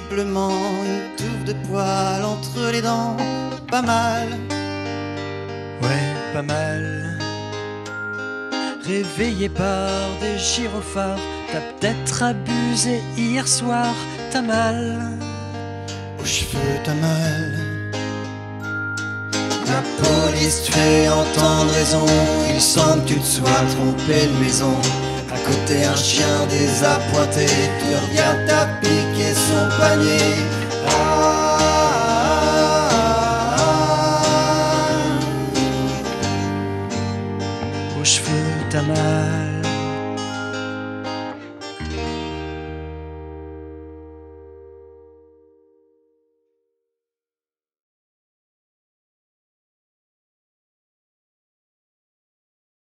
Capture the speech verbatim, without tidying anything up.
visiblement une touffe de poils entre les dents. Pas mal. Ouais, pas mal. Réveillé par des gyrophares, t'as peut-être abusé hier soir, t'as mal. Aux cheveux t'as mal. La police te fait entendre raison. Il semble que tu te sois trompé de maison. À côté un chien désappointé te regarde, t'as piqué son panier. Ah, ah, ah. Aux cheveux t'as mal.